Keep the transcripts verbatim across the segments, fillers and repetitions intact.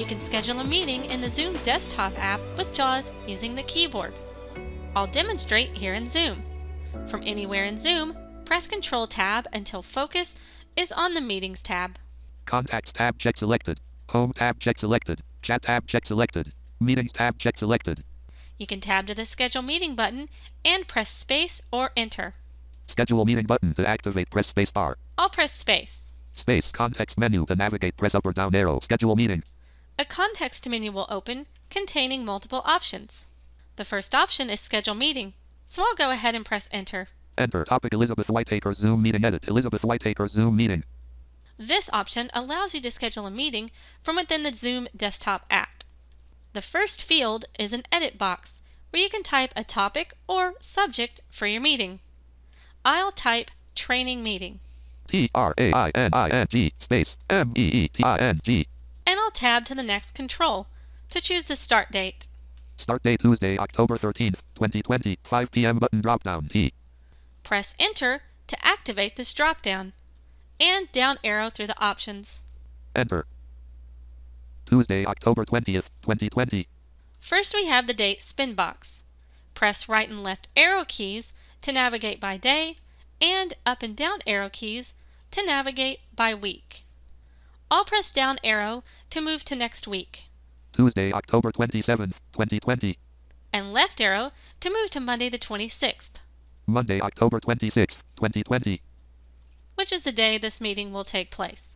You can schedule a meeting in the Zoom desktop app with JAWS using the keyboard. I'll demonstrate here in Zoom. From anywhere in Zoom, press Control Tab until focus is on the Meetings tab. Contacts tab check selected. Home tab check selected. Chat tab check selected. Meetings tab check selected. You can tab to the Schedule Meeting button and press Space or Enter. Schedule meeting button to activate, press space bar. I'll press Space. Space. Context menu to navigate, press up or down arrow. Schedule meeting. A context menu will open containing multiple options. The first option is Schedule Meeting, so I'll go ahead and press Enter. Enter. Topic: Elizabeth Whitaker Zoom meeting. Edit. Elizabeth Whitaker Zoom meeting. This option allows you to schedule a meeting from within the Zoom desktop app. The first field is an edit box where you can type a topic or subject for your meeting. I'll type Training Meeting. T R A I N I N G space M E E T I N G. And I'll tab to the next control to choose the start date. Start date Tuesday, October thirteenth, twenty twenty, five p m button drop down T. Press Enter to activate this drop down, and down arrow through the options. Enter. Tuesday, October twentieth, twenty twenty. First we have the date spin box. Press right and left arrow keys to navigate by day, and up and down arrow keys to navigate by week. I'll press down arrow to move to next week. Tuesday, October twenty-seventh, twenty twenty. And left arrow to move to Monday the twenty-sixth. Monday, October twenty-sixth, twenty twenty. Which is the day this meeting will take place.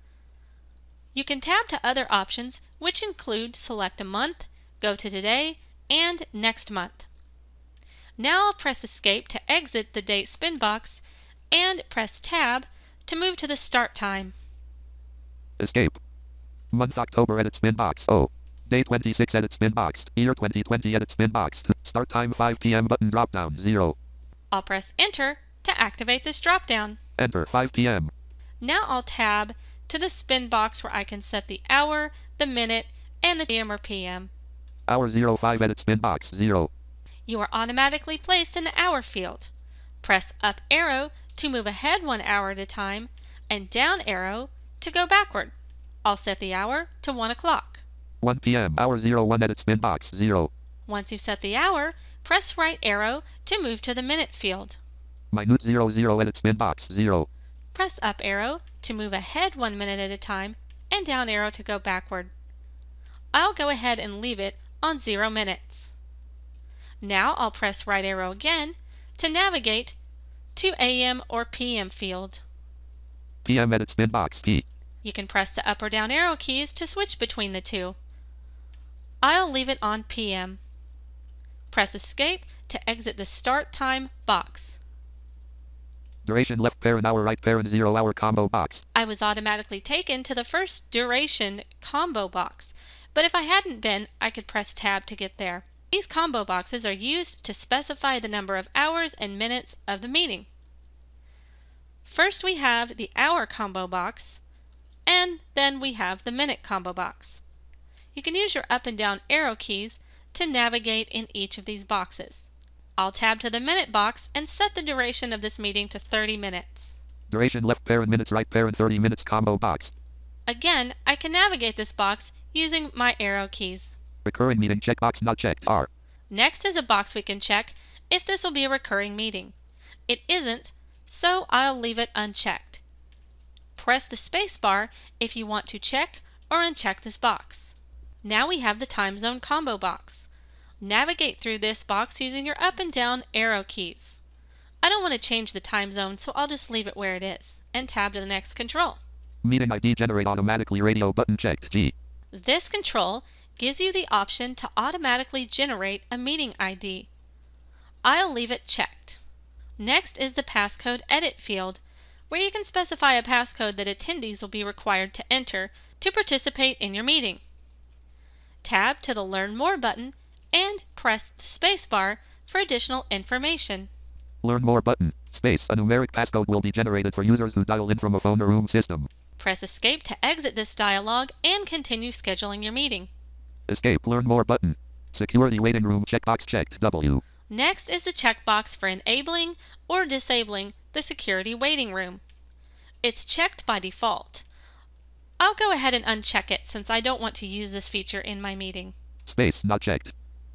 You can tab to other options, which include select a month, go to today, and next month. Now I'll press Escape to exit the date spin box and press Tab to move to the start time. Escape. Month October, edit spin box. Oh. Day twenty-six, edit spin box. Year twenty twenty, edit spin box. Start time five p m button drop down zero. I'll press Enter to activate this drop down. Enter five p m. Now I'll tab to the spin box where I can set the hour, the minute, and the A M or P M. Hour zero five, edit spin box zero. You are automatically placed in the hour field. Press up arrow to move ahead one hour at a time, and down arrow to go backward. I'll set the hour to one o'clock. one p m Hour zero one, edit spin box zero. Once you've set the hour, press right arrow to move to the minute field. Minute zero zero, edit spin box zero. Press up arrow to move ahead one minute at a time, and down arrow to go backward. I'll go ahead and leave it on zero minutes. Now I'll press right arrow again to navigate to A M or P M field. P M, edit spin box P. You can press the up or down arrow keys to switch between the two. I'll leave it on P M. Press Escape to exit the start time box. Duration left parent hour right parent zero hour combo box. I was automatically taken to the first duration combo box, but if I hadn't been, I could press Tab to get there. These combo boxes are used to specify the number of hours and minutes of the meeting. First we have the hour combo box, and then we have the minute combo box. You can use your up and down arrow keys to navigate in each of these boxes. I'll tab to the minute box and set the duration of this meeting to thirty minutes. Duration left parent minutes right parent thirty minutes combo box. Again, I can navigate this box using my arrow keys. Recurring meeting checkbox not checked R. Next is a box we can check if this will be a recurring meeting. It isn't, so I'll leave it unchecked. Press the space bar if you want to check or uncheck this box. Now we have the time zone combo box. Navigate through this box using your up and down arrow keys. I don't want to change the time zone, so I'll just leave it where it is and tab to the next control. Meeting I D generate automatically radio button checked G. This control gives you the option to automatically generate a meeting I D. I'll leave it checked. Next is the passcode edit field, where you can specify a passcode that attendees will be required to enter to participate in your meeting. Tab to the Learn More button and press the space bar for additional information. Learn More button. Space. A numeric passcode will be generated for users who dial in from a phone or room system. Press Escape to exit this dialog and continue scheduling your meeting. Escape. Learn More button. Security waiting room checkbox checked W. Next is the checkbox for enabling or disabling the security waiting room. It's checked by default. I'll go ahead and uncheck it since I don't want to use this feature in my meeting. Space, not checked.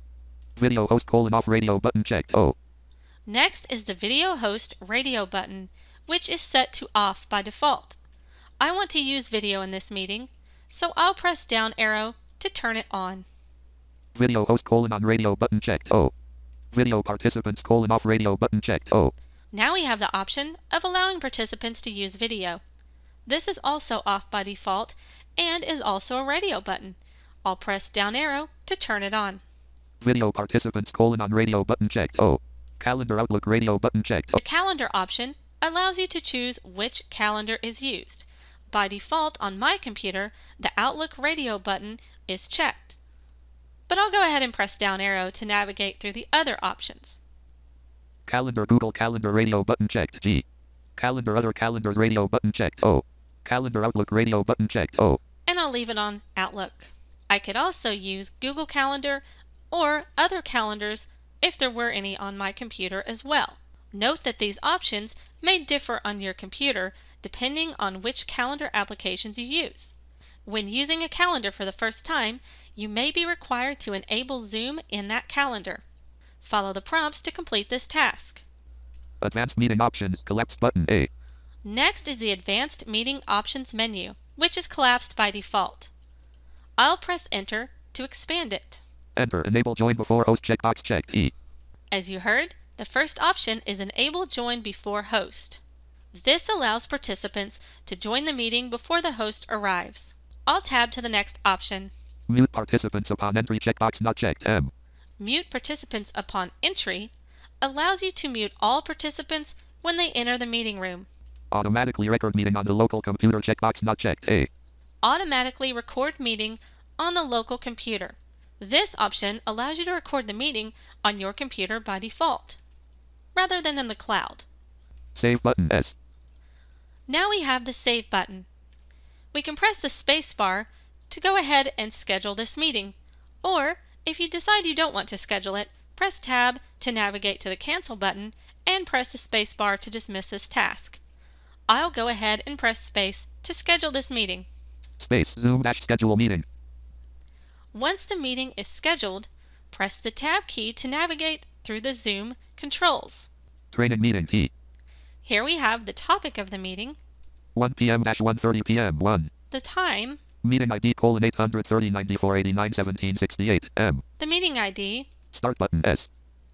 Video host colon off radio button checked. Oh. Next is the video host radio button, which is set to off by default. I want to use video in this meeting, so I'll press down arrow to turn it on. Video host colon on radio button checked. Oh. Video participants colon off radio button checked. Oh. Now we have the option of allowing participants to use video. This is also off by default and is also a radio button. I'll press down arrow to turn it on. Video participants colon on radio button checked. Oh. Calendar Outlook radio button checked. Oh. The calendar option allows you to choose which calendar is used. By default on my computer, the Outlook radio button is checked. But I'll go ahead and press down arrow to navigate through the other options. Calendar Google Calendar radio button checked. G. Calendar Other Calendars radio button checked. O. Calendar Outlook radio button checked. O. And I'll leave it on Outlook. I could also use Google Calendar or other calendars if there were any on my computer as well. Note that these options may differ on your computer depending on which calendar applications you use. When using a calendar for the first time, you may be required to enable Zoom in that calendar. Follow the prompts to complete this task. Advanced Meeting Options collapsed button A. Next is the Advanced Meeting Options menu, which is collapsed by default. I'll press Enter to expand it. Enter. Enable Join Before Host checkbox checked. E. As you heard, the first option is Enable Join Before Host. This allows participants to join the meeting before the host arrives. I'll tab to the next option. Mute participants upon entry checkbox not checked. M. Mute participants upon entry allows you to mute all participants when they enter the meeting room. Automatically record meeting on the local computer checkbox not checked. A. Automatically record meeting on the local computer. This option allows you to record the meeting on your computer by default, rather than in the cloud. Save button S. Now we have the Save button. We can press the space bar to go ahead and schedule this meeting, or if you decide you don't want to schedule it, press Tab to navigate to the Cancel button and press the space bar to dismiss this task. I'll go ahead and press space to schedule this meeting. Space Zoom dash schedule meeting. Once the meeting is scheduled, press the Tab key to navigate through the Zoom controls. Training meeting T. Here we have the topic of the meeting, one p m one thirty p m one. the time, Meeting I D colon eight hundred thirty ninety-four eighty-nine seventeen sixty-eight M. the meeting I D, Start button S.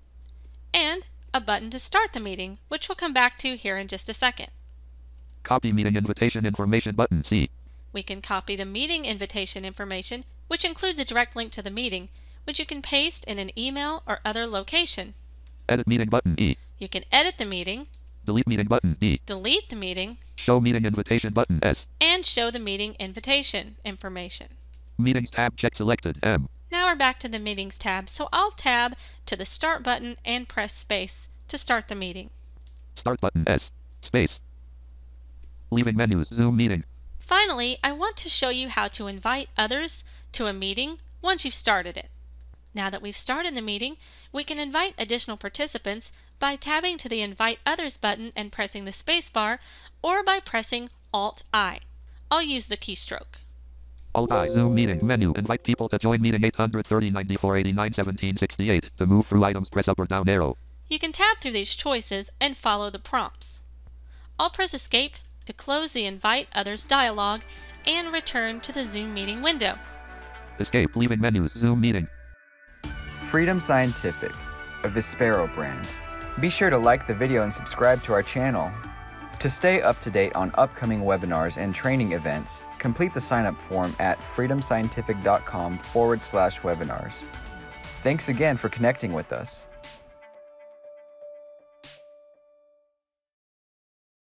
and a button to start the meeting, which we'll come back to here in just a second. Copy meeting invitation information button C. We can copy the meeting invitation information, which includes a direct link to the meeting, which you can paste in an email or other location. Edit meeting button E. You can edit the meeting, Delete meeting button D. delete the meeting, Show meeting invitation button S. and show the meeting invitation information. Meetings tab check selected M. Now we're back to the Meetings tab, so I'll tab to the Start button and press space to start the meeting. Start button S. Space. Leaving menus Zoom meeting. Finally, I want to show you how to invite others to a meeting once you've started it. Now that we've started the meeting, we can invite additional participants by tabbing to the Invite Others button and pressing the space bar, or by pressing Alt I. I'll use the keystroke. Alt I Zoom meeting menu. Invite people to join meeting eight hundred thirty ninety-four eighty-nine seventeen sixty-eight. To move through items, press up or down arrow. You can tab through these choices and follow the prompts. I'll press Escape to close the Invite Others dialog and return to the Zoom meeting window. Escape leaving menus Zoom meeting. Freedom Scientific, a Vispero brand. Be sure to like the video and subscribe to our channel. To stay up to date on upcoming webinars and training events, complete the sign-up form at freedomscientific.com forward slash webinars. Thanks again for connecting with us.